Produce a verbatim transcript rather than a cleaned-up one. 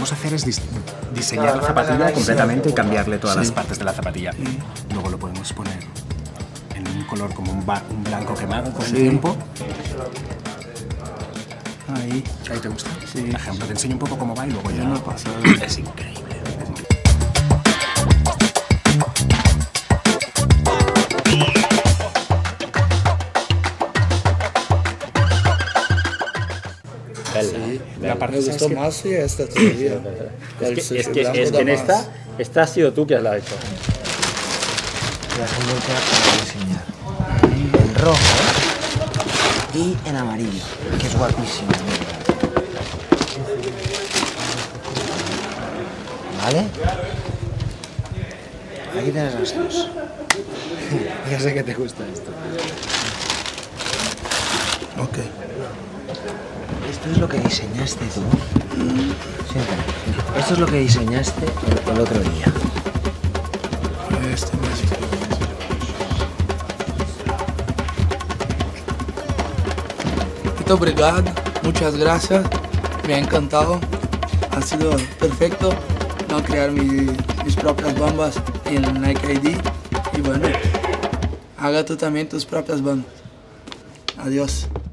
podemos hacer es dis diseñar la zapatilla completamente y cambiarle todas sí. las partes de la zapatilla. Sí. Luego lo podemos poner en un color como un, un blanco quemado con sí. el tiempo. Ahí. ¿Ahí te gusta? Sí. Por ejemplo, te enseño un poco cómo va y luego ya... No pasa. Es increíble. Sí, la parte me gustó que... más sí, esta todavía. Es que, es que, es que en esta, esta has sido tú que la has hecho. La tengo que diseñar en rojo y en amarillo, que es guapísimo. ¿Vale? Aquí tienes las dos. Ya sé que te gusta esto. Ok. Esto es lo que diseñaste tú. Siéntate. Esto es lo que diseñaste el, el otro día. Este mismo. Muito obrigado, muchas gracias. Me ha encantado. Ha sido perfecto no crear mi, mis propias bombas en Nike I D. Y bueno, haga tú también tus propias bombas. Adiós.